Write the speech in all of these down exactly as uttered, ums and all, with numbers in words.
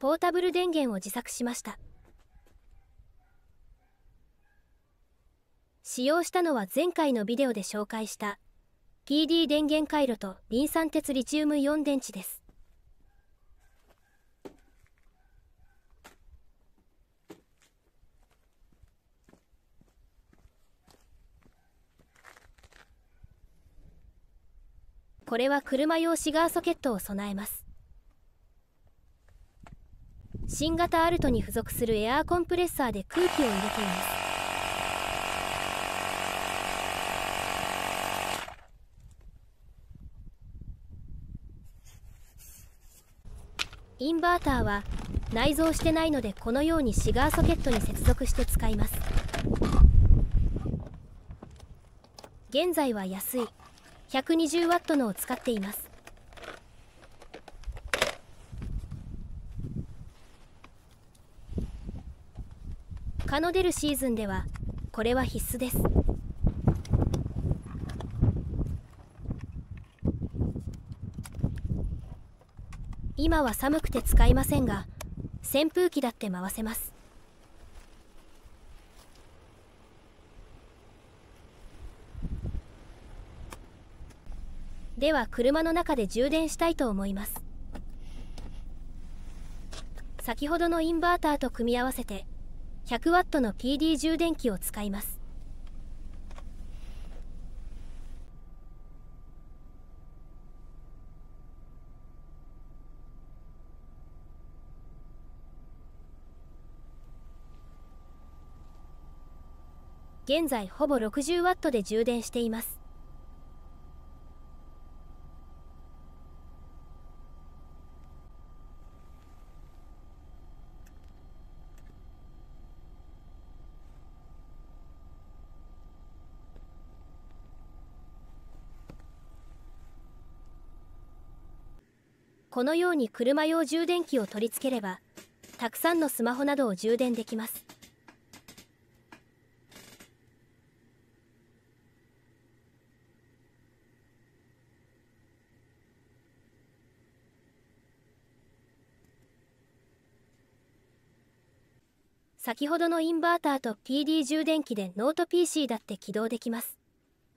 ポータブル電源を自作しました。使用したのは前回のビデオで紹介した ピーディー 電源回路とリン酸鉄リチウムイオン電池です。これは車用シガーソケットを備えます。新型アルトに付属するエアーコンプレッサーで空気を入れています。インバーターは内蔵してないので、このようにシガーソケットに接続して使います。現在は安い ひゃくにじゅうワット のを使っています。蚊の出るシーズンではこれは必須です。今は寒くて使いませんが、扇風機だって回せます。では車の中で充電したいと思います。先ほどのインバーターと組み合わせて ひゃくワット の ピーディー 充電器を使います。現在ほぼ ろくじゅうワット で充電しています。このように車用充電器を取り付ければ、たくさんのスマホなどを充電できます。先ほどのインバーターと ピーディー 充電器でノート ピーシー だって起動できます。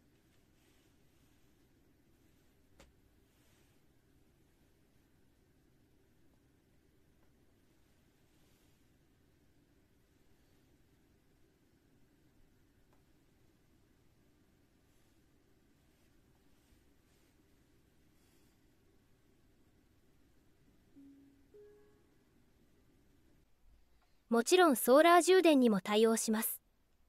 もちろんソーラー充電にも対応します。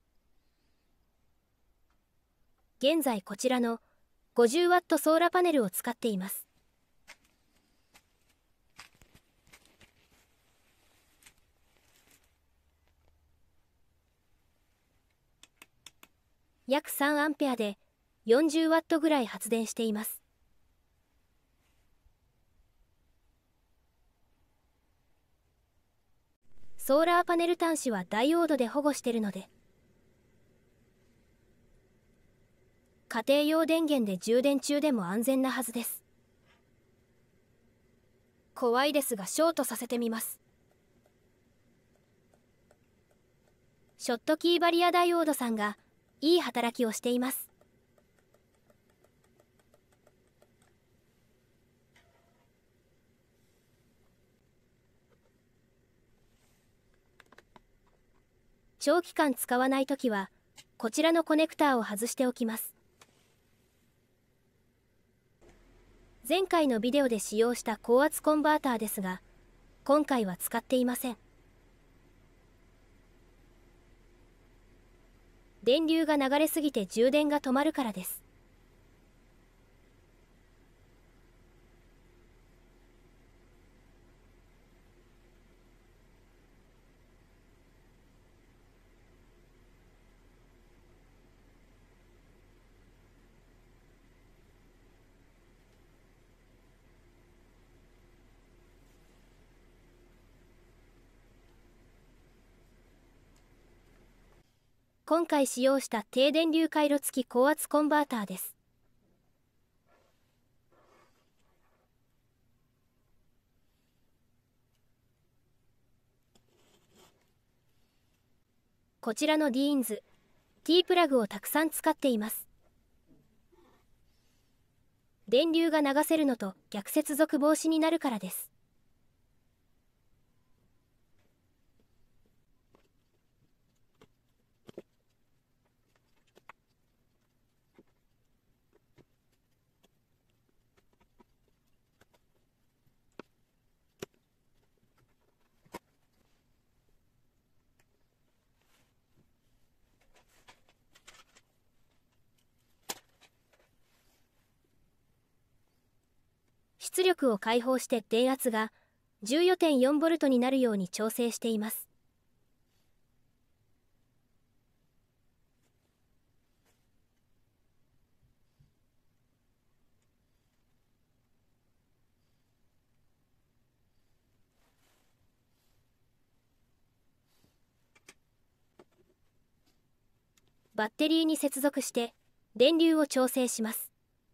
現在こちらの ごじゅうワット ソーラーパネルを使っています。約さんアンペアでよんじゅうワットぐらい発電しています。ソーラーパネル端子はダイオードで保護してるので、家庭用電源で充電中でも安全なはずです。怖いですがショートさせてみます。ショットキーバリアダイオードさんがいい働きをしています。長期間使わないときはこちらのコネクターを外しておきます。前回のビデオで使用した高圧コンバーターですが、今回は使っていません。電流が流れすぎて充電が止まるからです。今回使用した低電流回路付き高圧コンバーターです。 こちらのディーンズ T プラグをたくさん使っています。電流が流せるのと逆接続防止になるからです。出力を解放して電圧が じゅうよんてんよんボルト になるように調整しています。バッテリーに接続して電流を調整します。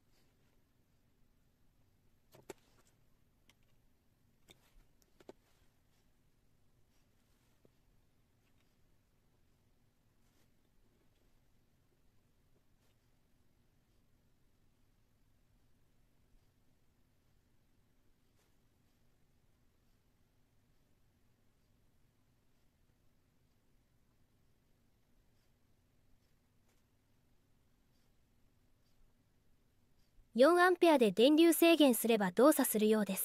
よんアンペアで電流制限すれば動作するようです。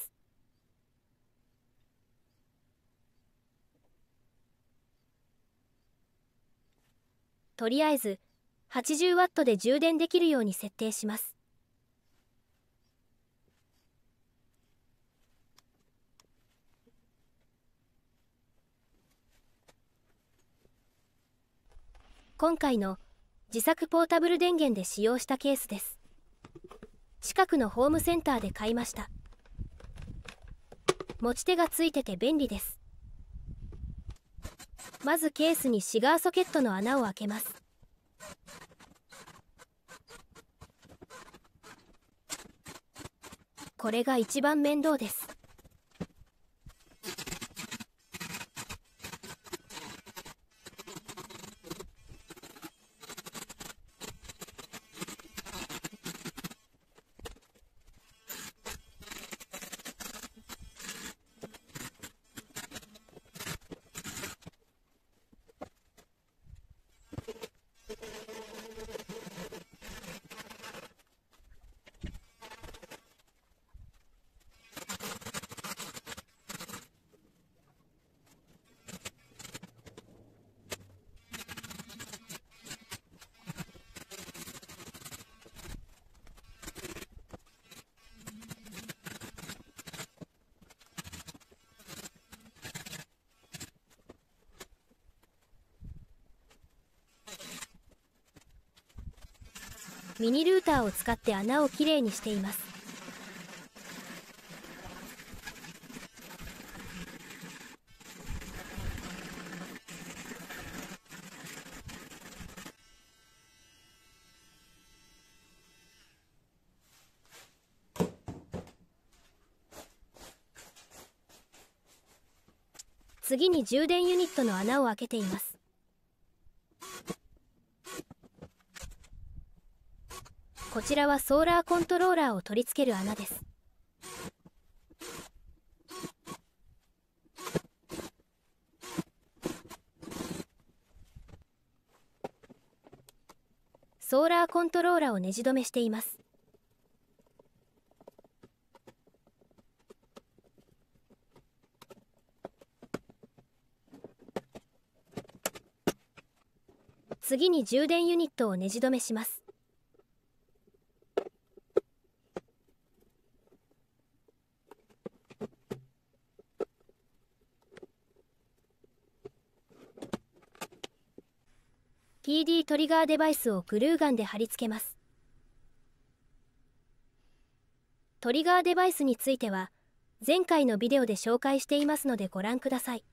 とりあえずはちじゅうワットで充電できるように設定します。今回の自作ポータブル電源で使用したケースです。近くのホームセンターで買いました。持ち手がついてて便利です。まずケースにシガーソケットの穴を開けます。これが一番面倒です。ミニルーターを使って穴をきれいにしています。次に充電ユニットの穴を開けています。こちらはソーラーコントローラーを取り付ける穴です。ソーラーコントローラーをネジ止めしています。次に充電ユニットをネジ止めします。ピーディー トリガーデバイスをグルーガンで貼り付けます。トリガーデバイスについては前回のビデオで紹介していますのでご覧ください。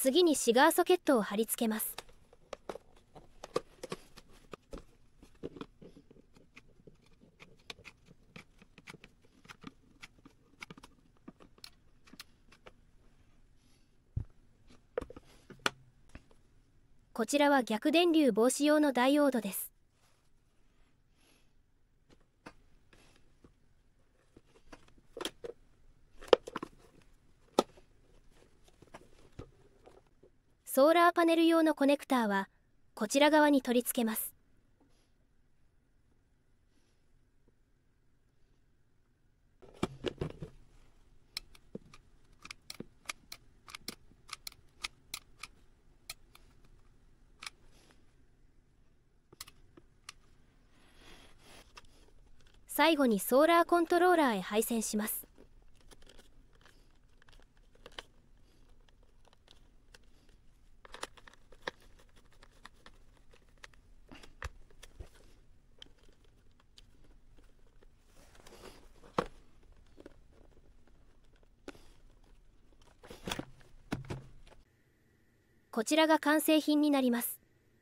次にシガーソケットを貼り付けます。こちらは逆電流防止用のダイオードです。ソーラーパネル用のコネクターはこちら側に取り付けます。最後にソーラーコントローラーへ配線します。こちらが完成品になります。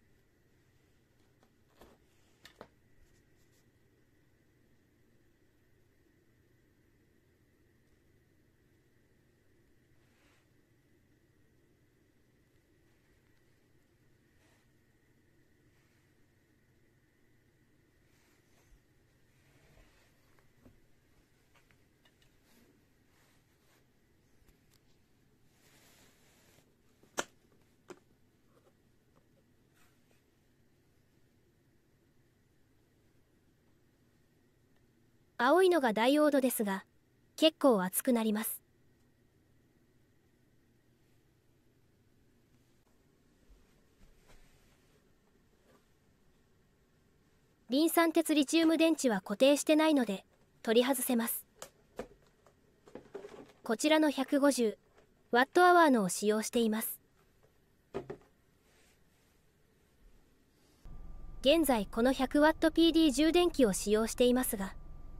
青いのがダイオードですが、結構熱くなります。リン酸鉄リチウム電池は固定してないので取り外せます。こちらの ひゃくごじゅうワットアワーのを使用しています。現在この ひゃくワットピーディー 充電器を使用していますが、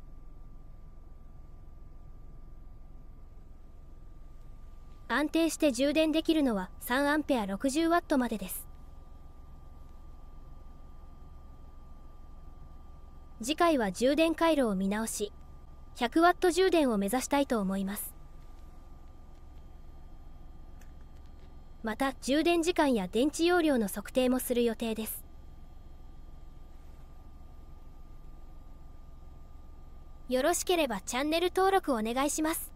安定して充電できるのはさんアンペアろくじゅうワットまでです。次回は充電回路を見直し、ひゃくワット充電を目指したいと思います。また充電時間や電池容量の測定もする予定です。よろしければチャンネル登録お願いします。